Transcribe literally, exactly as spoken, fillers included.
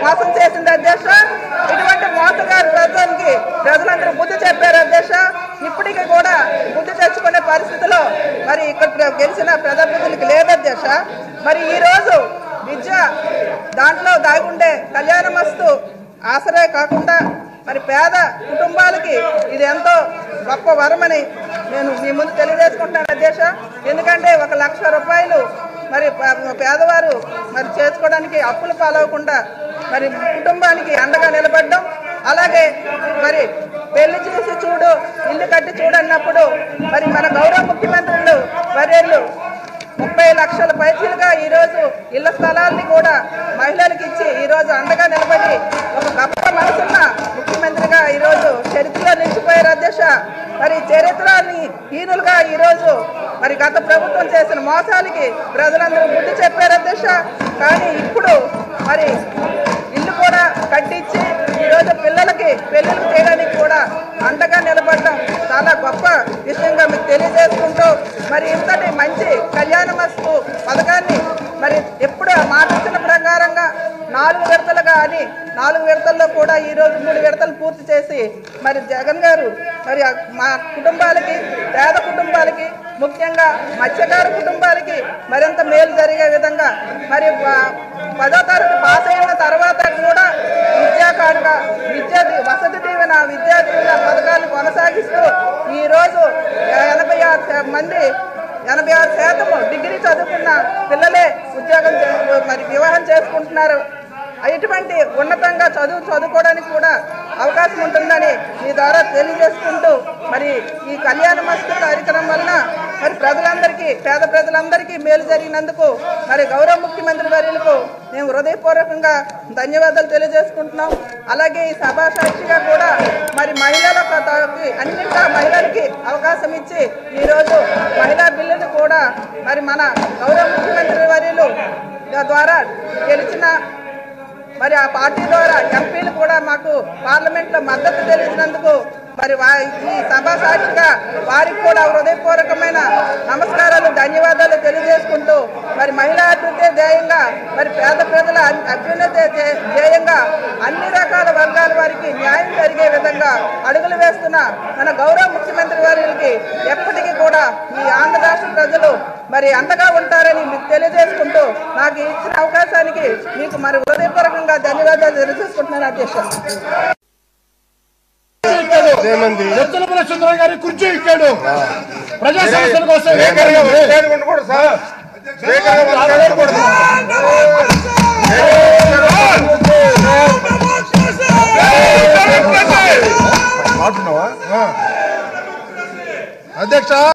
మోసం చేసింది అధ్యక్ష. ఇటువంటి మోసగారి ప్రజలకి ప్రజలందరూ బుద్ధి చెప్పారు అధ్యక్ష. ఇప్పటికీ కూడా బుద్ధి తెచ్చుకునే పరిస్థితిలో మరి ఇక్కడ గెలిచిన ప్రజాప్రతినిధులకి లేదు అధ్యక్ష. మరి ఈ రోజు విద్య దాంట్లో దాగుండే కళ్యాణమస్తు ఆసరే కాకుండా మరి పేద కుటుంబాలకి ఇది ఎంతో గొప్ప వరమని నేను మీ ముందు తెలియజేసుకుంటున్నాను అధ్యక్ష. ఎందుకంటే ఒక లక్ష రూపాయలు మరి పేదవారు మరి చేసుకోవడానికి అప్పులు పాలవకుండా మరి కుటుంబానికి అండగా నిలబడడం, అలాగే మరి పెళ్లి చేసి చూడు ఇల్లు కట్టి చూడన్నప్పుడు మరి మన గౌరవ ముఖ్యమంత్రులు వర్యులు ముప్పై లక్షల పైసలుగా ఈరోజు ఇళ్ల స్థలాల్ని కూడా మహిళలకు ఇచ్చి ఈరోజు అండగా నిలబడి ఒక గొప్ప మనసున్న ముఖ్యమంత్రిగా ఈరోజు చరిత్రలో నిలిచిపోయారు అధ్యక్ష. మరి చరిత్రని హీనులుగా ఈరోజు మరి గత ప్రభుత్వం చేసిన మోసాలకి ప్రజలందరూ బుద్ధి చెప్పారు అధ్యక్ష. కానీ ఇప్పుడు మరి ఇల్లు కూడా కట్టించి ఈరోజు పిల్లలకి పెళ్లిళ్ళు చేయడానికి కూడా అండగా నిలబడడం చాలా గొప్ప విషయంగా మీకు తెలియజేసుకుంటూ మరి ఇంతటి మంచి కళ్యాణమస్తు పథకాన్ని మరి ఎప్పుడు మాట ఇచ్చిన ప్రకారంగా నాలుగు విడతలుగా అని నాలుగు విడతల్లో కూడా ఈరోజు మూడు విడతలు పూర్తి చేసి మరి జగన్ గారు మరి మా కుటుంబాలకి పేద కుటుంబాలకి ముఖ్యంగా మత్స్యకార కుటుంబాలకి మరింత మేలు జరిగే విధంగా మరి పదో తరగతి పాస్ అయిన తర్వాత కూడా విద్యా కానుక విద్యా వసతి దీవెన విద్యా దీవెన పథకాలు కొనసాగిస్తూ ఈరోజు ఎనభై ఆరు మంది ఎనభై ఆరు శాతం డిగ్రీ చదువుకున్న పిల్లలే ఉద్యోగం మరి వివాహం చేసుకుంటున్నారు. ఇటువంటి ఉన్నతంగా చదువు చదువుకోవడానికి కూడా అవకాశం ఉంటుందని మీ ద్వారా తెలియజేసుకుంటూ మరి ఈ కళ్యాణమస్తు కార్యక్రమం వలన మరి ప్రజలందరికీ పేద ప్రజలందరికీ మేలు జరిగినందుకు మరి గౌరవ ముఖ్యమంత్రి వర్యులకు మేము హృదయపూర్వకంగా ధన్యవాదాలు తెలియజేసుకుంటున్నాం. అలాగే ఈ సభా సాక్షిగా కూడా మరి మహిళలకు అన్నింటా మహిళలకి అవకాశం ఇచ్చి ఈరోజు మహిళా బిల్లును కూడా మరి మన గౌరవ ముఖ్యమంత్రి వర్యులు ద్వారా గెలిచిన మరి ఆ పార్టీ ద్వారా ఎంపీలు కూడా మాకు పార్లమెంట్లో మద్దతు తెలిసినందుకు మరి ఈ సభా సాక్షిగా వారికి కూడా హృదయపూర్వకమైన నమస్కారాలు ధన్యవాదాలు తెలియజేసుకుంటూ మరి మహిళా అభివృద్ధి ధ్యేయంగా మరి పేద ప్రజల అభ్యున్నతి ధ్యేయంగా అన్ని రకాల వర్గాల వారికి న్యాయం జరిగే విధంగా అడుగులు వేస్తున్న మన గౌరవ ముఖ్యమంత్రి వారికి ఎప్పటికీ కూడా ఈ ఆంధ్ర రాష్ట్ర ప్రజలు మరి అండగా ఉంటారని మీకు తెలియజేసుకుంటూ నాకు ఇచ్చిన అవకాశానికి మీకు మరి హృదయపూర్వకంగా ధన్యవాదాలు తెలియజేసుకుంటున్నాను అధ్యక్ష. చంద్ర గారి కుర్చీ ఇచ్చాడు ప్రజా సమస్యల కోసం అధ్యక్ష.